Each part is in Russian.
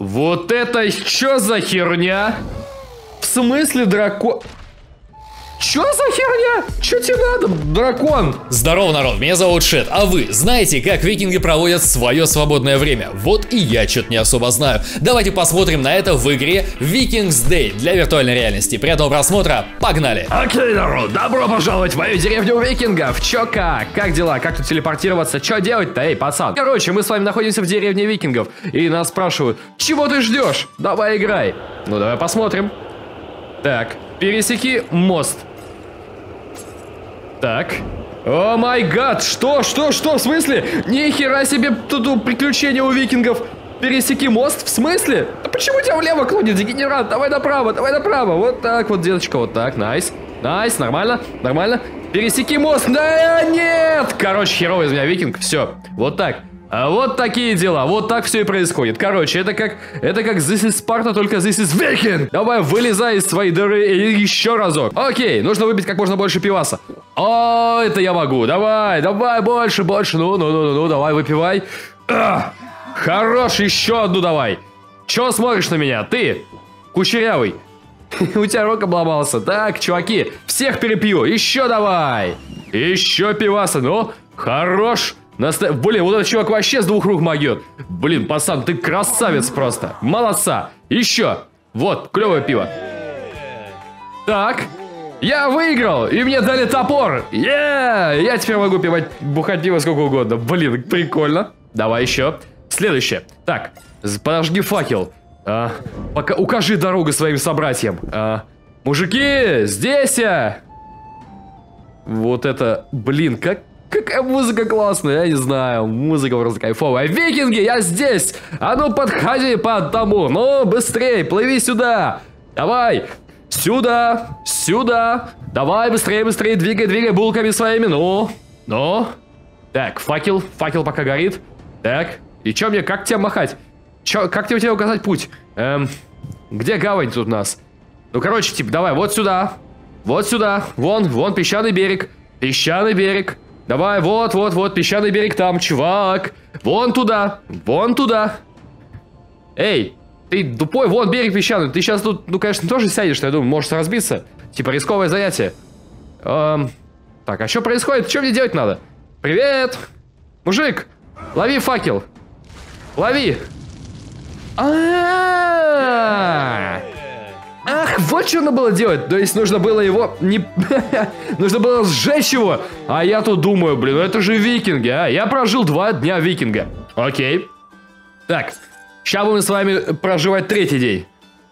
Вот это что за херня? В смысле дракон? Чё за херня? Чё тебе надо, дракон? Здорово, народ, меня зовут Шет, а вы знаете, как викинги проводят свое свободное время? Вот и я что-то не особо знаю. Давайте посмотрим на это в игре Vikings Day для виртуальной реальности. Приятного просмотра, погнали! Окей, народ, добро пожаловать в мою деревню викингов. Чё как? Как дела? Как тут телепортироваться? Чё делать-то, эй, пацан? Короче, мы с вами находимся в деревне викингов, и нас спрашивают, чего ты ждешь? Давай играй. Ну, давай посмотрим. Так, пересеки мост. Так. О май гад, что, в смысле? Ни хера себе тут приключения у викингов. Пересеки мост, в смысле? Да почему тебя влево клонит, дегенерат? Давай направо. Вот так вот, деточка, вот так, найс. Найс, нормально. Пересеки мост, да нет! Короче, херовый из меня викинг, все, вот так. А вот такие дела, вот так все и происходит. Короче, это как This is Sparta, только This is Viking. Давай, вылезай из своей дыры и еще разок. Окей, нужно выбить как можно больше пиваса. О, это я могу, давай, больше. Ну, давай, выпивай. Хорош, еще одну давай. Че смотришь на меня, ты, кучерявый? У тебя рог обломался. Так, чуваки, всех перепью, еще давай. Еще пиваса, ну, хорош. Блин, вот этот чувак вообще с двух рук могет. Блин, пацан, ты красавец просто. Молодца. Еще. Вот, клевое пиво. Так. Я выиграл, и мне дали топор. Я теперь могу бухать пиво сколько угодно. Блин, прикольно. Давай еще. Следующее. Так, подожги факел. Пока укажи дорогу своим собратьям. Мужики, здесь я. Вот это, блин, какая музыка классная, я не знаю. Музыка просто кайфовая. Викинги, я здесь! А ну подходи по одному. Ну, быстрее, плыви сюда. Давай. Сюда. Давай, быстрее, двигай булками своими. Ну. Так, факел пока горит. Так, и чё мне, как тебе махать? Как тебе указать путь? Где гавань тут у нас? Ну, короче, типа, давай, вот сюда. Вон песчаный берег. Давай, вот, песчаный берег там, чувак. Вон туда. Эй, ты тупой, вон берег песчаный. Ты сейчас тут, ну, конечно, тоже сядешь, я думаю, можешь разбиться. Типа, рисковое занятие. Так, а что происходит? Что мне делать надо? Привет! Мужик, лови факел. Лови. Ах, вот что надо было делать. То есть нужно было его нужно было сжечь его. А я тут думаю, блин, ну это же викинги, а. Я прожил 2 дня викинга. Окей. Так, сейчас будем с вами проживать 3-й день.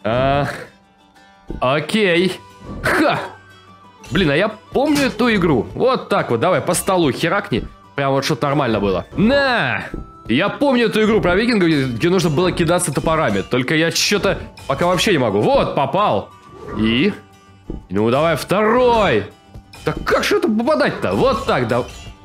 Окей. Ха. Блин, а я помню эту игру. Вот так вот, давай по столу херакни. Прям вот что-то нормально было. На! Я помню эту игру про викингов, где нужно было кидаться топорами. Только я что-то пока вообще не могу. Вот, попал. И? Ну, давай второй. Да как же это попадать-то? Вот так, да.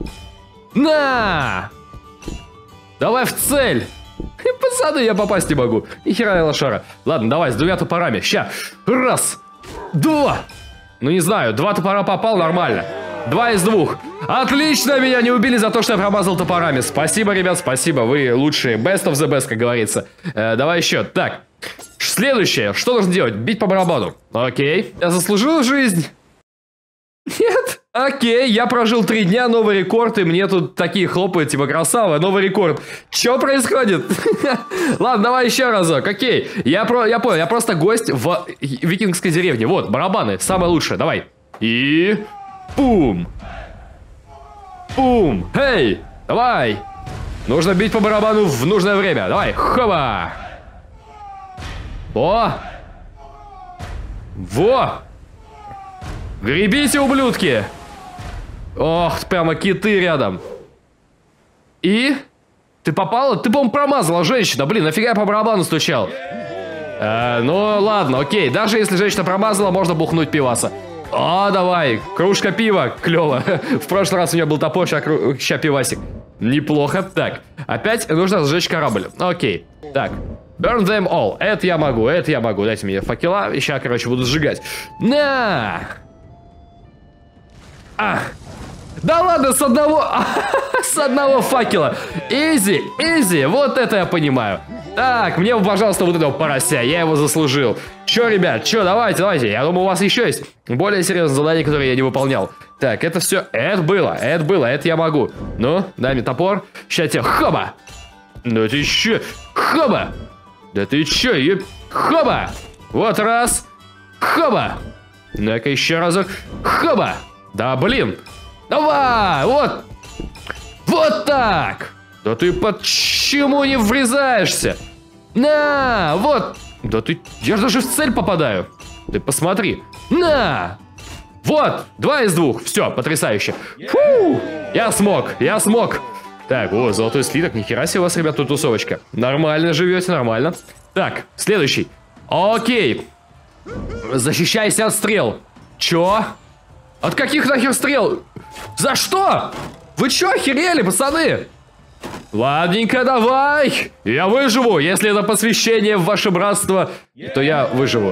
На! Давай в цель. Пацаны, я попасть не могу. Ни хера я лошара. Ладно, давай, с 2 топорами. Ща. 1, 2. Ну, не знаю, 2 топора попал, нормально. 2 из 2. Отлично, меня не убили за то, что я промазал топорами. Спасибо, ребят, спасибо. Вы лучшие. Best of the best, как говорится. Давай еще. Так. Следующее. Что нужно делать? Бить по барабану. Окей. Я заслужил жизнь? Нет? Окей, я прожил 3 дня, новый рекорд, и мне тут такие хлопают, типа, красава, новый рекорд. Что происходит? Ладно, давай еще разок. Окей. Я понял, я просто гость в викингской деревне. Вот, барабаны, самое лучшее. Давай. И... Бум! Бум! Эй! Давай! Нужно бить по барабану в нужное время. Давай! Хоба! Во! Гребите, ублюдки! Ох, прямо киты рядом. И? Ты попала? Ты, по-моему, промазала, женщина. Блин, нафига я по барабану стучал? Ну, ладно, окей. Даже если женщина промазала, можно бухнуть пиваса. О, давай, кружка пива, клево. В прошлый раз у меня был топор, сейчас пивасик. Неплохо. Так, опять нужно сжечь корабль. Окей, так. Burn them all. Это я могу. Дайте мне факела. И сейчас, короче, буду сжигать. На! Да ладно, с одного... С одного факела. Изи, изи, вот это я понимаю. Так, мне, пожалуйста, вот этого порося, я его заслужил. Чё, ребят, чё, давайте, давайте. Я думаю, у вас еще есть более серьезные задания, которые я не выполнял. Так, это все, это было, это я могу. Ну, дай мне топор. Сейчас тебе, хоба. Ну ты че, хоба. Да ты че, хоба. Вот раз, хоба. Ну-ка еще разок, хоба. Да, блин. Давай, вот. Вот так. Да ты почему не врезаешься? На, вот. Да ты, я же даже в цель попадаю. Ты посмотри. На. Вот, 2 из 2. Все, потрясающе. Фу, я смог. Так, о, золотой слиток. Нихера себе у вас, ребят, тут тусовочка. Нормально живете, нормально. Так, следующий. Окей. Защищайся от стрел. Чё? От каких нахер стрел? За что? Вы чё, охерели, пацаны? Ладненько, давай. Я выживу. Если это посвящение в ваше братство, то я выживу.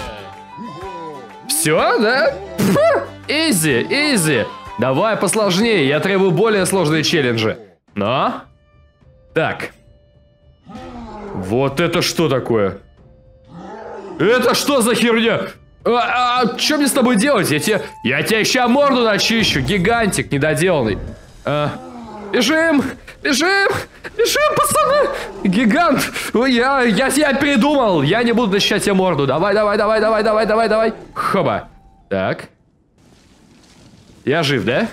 Все, да? Изи, изи. Давай посложнее. Я требую более сложные челленджи. Но? Так. Вот это что такое? Это что за херня? Что мне с тобой делать? Я тебе сейчас морду начищу. Гигантик недоделанный. Бежим, пацаны. Гигант. Я тебя передумал. Я не буду защищать тебе морду. Давай. Хоба. Так. Я жив, да?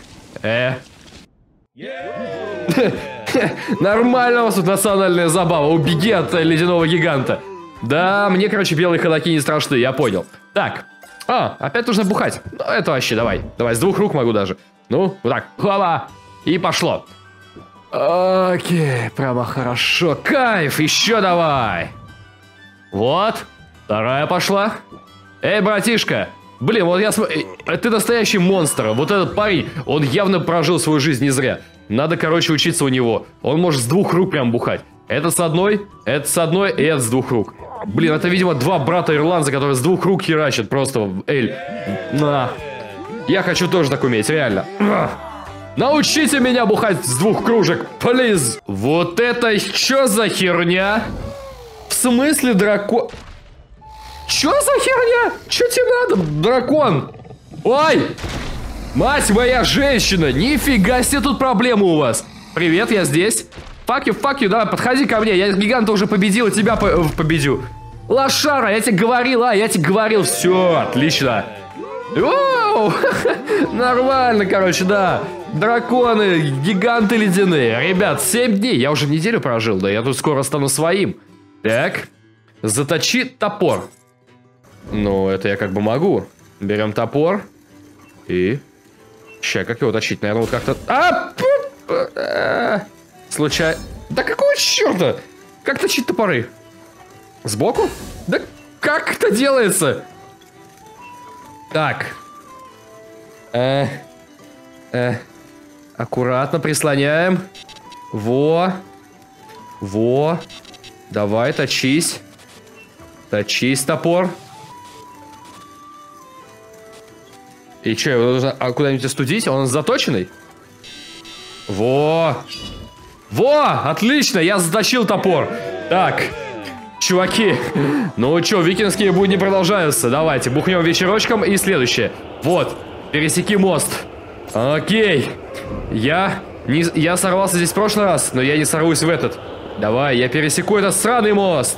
Нормально у вас тут национальная забава. Убеги от ледяного гиганта. Да, мне, короче, белые ходаки не страшны, я понял. Так. Опять нужно бухать. Ну, это вообще, давай. Давай, с 2 рук могу даже. Ну, вот так. Хоба. И пошло. Окей, прямо хорошо. Кайф, еще давай. Вот. 2 пошла. Эй, братишка. Блин, вот я смотрю. Ты настоящий монстр. Вот этот парень, он явно прожил свою жизнь не зря. Надо, короче, учиться у него. Он может с 2 рук прям бухать. Это с одной, и это с 2 рук. Блин, это, видимо, 2 брата-ирландца, которые с 2 рук херачат просто. Эль. На. Я хочу тоже так уметь, реально. Научите меня бухать с 2 кружек, плиз. Вот это что за херня? В смысле дракон? Что за херня? Что тебе надо, дракон? Ой! Мать моя женщина! Нифига себе тут проблемы у вас. Привет, я здесь. Fuck you, давай, подходи ко мне. Я гиганта уже победил, и тебя победю. Лошара, я тебе говорил, все, отлично. Оу, нормально, короче, да. Драконы, гиганты ледяные. Ребят, 7 дней, я уже неделю прожил, да, я тут скоро стану своим. Так, заточи топор. Ну, это я как бы могу. Берем топор. И... Ща, как его точить? Наверное, вот как-то... Случайно... Да какого черта? Как точить топоры? Сбоку? Да как это делается? Так. Аккуратно прислоняем. Во. Давай, точись. Точись, топор. И что, его нужно куда-нибудь остудить? Он заточенный? Во, отлично, я заточил топор. Так, чуваки, ну что, викингские будни продолжаются. Давайте, бухнем вечерочком и следующее. Вот, пересеки мост. Окей. Я сорвался здесь в прошлый раз, но я не сорвусь в этот. Давай, я пересеку этот сраный мост.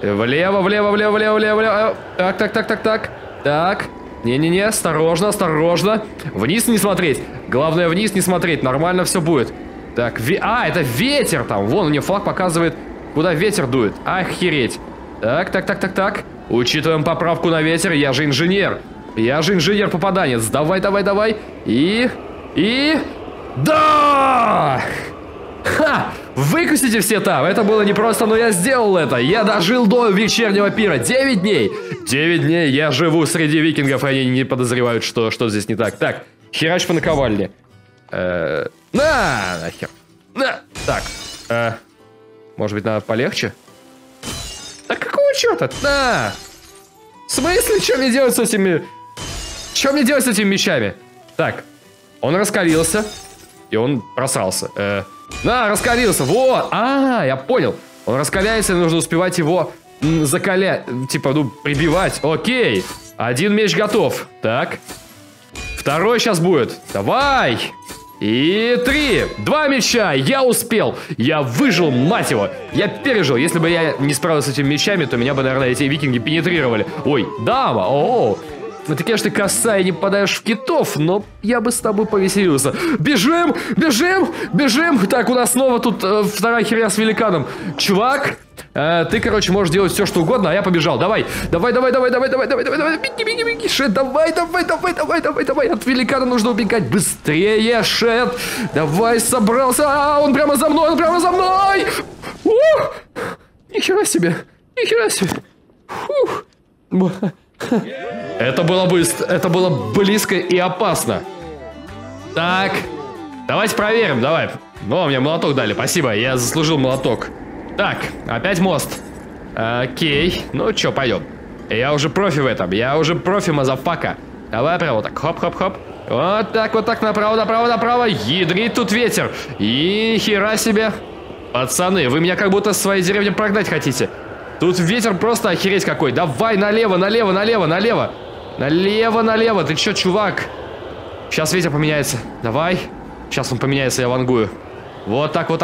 Влево. Так. Не-не-не, осторожно. Вниз не смотреть. Главное, вниз не смотреть. Нормально все будет. Так, это ветер там. Вон, мне флаг показывает, куда ветер дует. Охереть. Так. Учитываем поправку на ветер. Я же инженер. Попаданец. Давай. И... Да! Ха! Выкусите все там. Это было непросто, но я сделал это. Я дожил до вечернего пира. 9 дней. 9 дней я живу среди викингов, и они не подозревают, что здесь не так. Так, херач по наковальне. Нахер. Так. Может быть, надо полегче? Да какого черта? В смысле, что мне делать с этими... Что мне делать с этими мечами? Так, он раскалился. и он просрался. На, раскалился, вот. Я понял. Он раскаляется, и нужно успевать его закалять, типа, ну, прибивать. Окей. Один меч готов. Так. Второй сейчас будет. Давай. И 3. 2 меча. Я успел. Я выжил, мать его. Я пережил. Если бы я не справился с этими мечами, то меня бы, наверное, эти викинги пенетрировали. Ой, дама. О-о-о. Ну, ты, конечно, косая и не попадаешь в китов, но я бы с тобой повеселился. Бежим! Бежим! Бежим! Так, у нас снова тут вторая херня с великаном. Чувак, ты, короче, можешь делать все, что угодно, а я побежал. Давай! Давай! Беги! Шет, давай! От великана нужно убегать. Быстрее, Шет! Давай, собрался! Он прямо за мной! Нихера себе! Фух. Это было быстро, это было близко и опасно. Так, давайте проверим, давай. Ну, мне молоток дали, спасибо, я заслужил молоток. Так, опять мост. Окей, ну чё, пойдем. Я уже профи в этом, я уже профи, мазафака. Давай прямо вот так, хоп. Вот так, направо. Ядрит тут ветер. И хера себе. Пацаны, вы меня как будто с своей деревни прогнать хотите. Тут ветер просто охереть какой. Давай налево. Налево. Ты чё, чувак? Сейчас ветер поменяется. Давай. Сейчас он поменяется, я вангую. Вот так.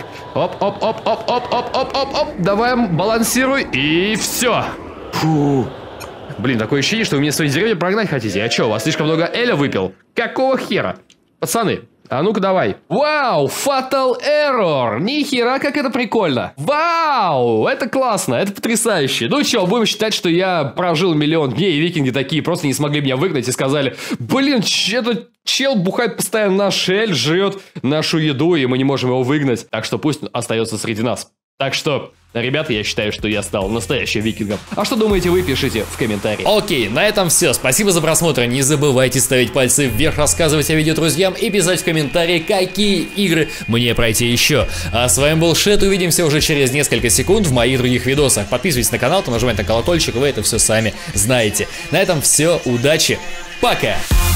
Оп. Давай, балансируй. И все. Фу. Блин, такое ощущение, что вы меня с своей деревни прогнать хотите. Я чё, у вас слишком много эля выпил? Какого хера? Пацаны, а ну-ка давай. Вау, Fatal Error. Нихера, как это прикольно. Вау, это классно, это потрясающе. Ну чё, будем считать, что я прожил миллион дней, и викинги такие просто не смогли меня выгнать и сказали: блин, этот чел бухает постоянно наш эль, жрет нашу еду, и мы не можем его выгнать. Так что пусть остается среди нас. Так что, ребята, я считаю, что я стал настоящим викингом. А что думаете вы, пишите в комментариях. Окей, на этом все. Спасибо за просмотр. Не забывайте ставить пальцы вверх, рассказывать о видео друзьям и писать в комментарии, какие игры мне пройти еще. А с вами был Шет. Увидимся уже через несколько секунд в моих других видосах. Подписывайтесь на канал, нажимайте на колокольчик, вы это все сами знаете. На этом все. Удачи. Пока.